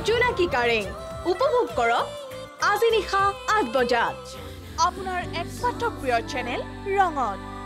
জোনাকী কাৰেং উপভোগ কৰক আজি নিশা ৮ বজাত আপোনাৰ একমাত্ৰ প্ৰিয় চেনেল ৰঙত।